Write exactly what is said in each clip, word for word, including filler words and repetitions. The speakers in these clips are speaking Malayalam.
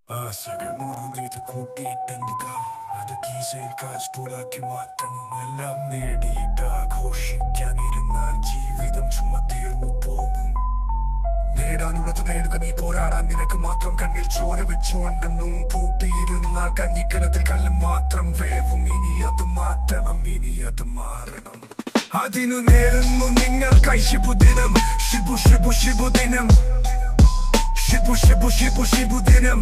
ആശകൾ മുറിവേറ്റ് കൂട്ടിയിട്ടെന്തുക അത് കീശയിൽ കാശ് മാറ്റണം എല്ലാം നേടിയിട്ട് ആഘോഷിക്കാനിരുന്നാൽ ജീവിതം ചുമ്മാ തീർന്നു പോകും. നേടാനുള്ളത് നേടുക, നീ പോരാടാൻ നിനക്ക് മാത്രം കണ്ണിൽ ചോര വെച്ചുകൊണ്ടെന്നും പൂട്ടിയിരുന്നാൽ കഞ്ഞിക്കലത്തിൽ കല്ല് മാത്രം വേവും. ഇനി അത് മാറ്റണം, ഇനി അത് മാറണം. അതിനു നേരുന്നു നിങ്ങൾക്കായി ശിബുദിനം. ശിബു ശിബു ശിബുദിനം. ശിബു ശിബു ശിബു ശിബുദിനം.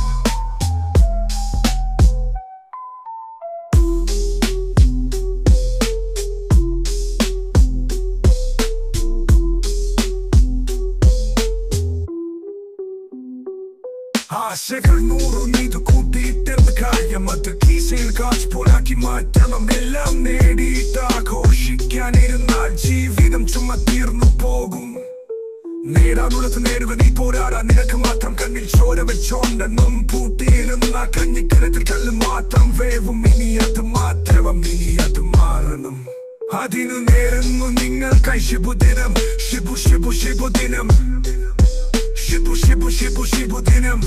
ആശകൾ നൂറും ഇത് കൂട്ടിയിട്ടെന്ത് കാര്യം, അത് കീശയിൽ കാശ് പോലാക്കി മാറ്റണം. എല്ലാം നേടിയിട്ട് ആഘോഷിക്കാനിരുന്നാൽ ജീവിതം ചുമ്മാ തീർന്നു പോകും. നേടാനുള്ളത് നേടുക, നീ പോരാടാൻ നിനക്ക് മാത്രം കണ്ണിൽ ചോര വെച്ചോണ്ടെന്നും പൂട്ടിയിരുന്ന കഞ്ഞിക്കലത്തിൽ കല്ല് മാത്രം വേവും. ഇനി അത് മാറ്റണം, ഇനി അത് മാറണം. അതിനു നേരുന്നു നിങ്ങൾക്കായി ശിബുദിനം. Shibu Shibu ശിബുദിനം. Shibu shibu shibu shibu dinam.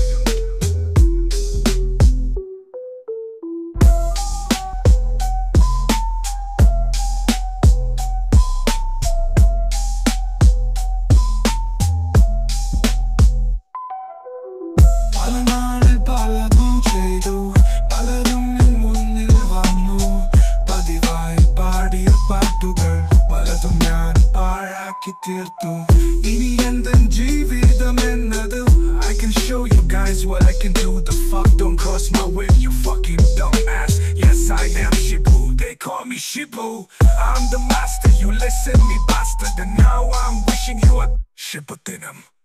Palanal paladum chedu, paladum munnil vannu, padivai paadiya paattugal, paladum njan paazhakki teerthu. Ini endan jeevitham ennathu, I can show you guys what I can do. The fuck don't cross my way, you fucking dumbass. Yes, I am Shibu, they call me Shibu. I'm the master, you listen me bastard. And now I'm wishing you a Shibu Dinam.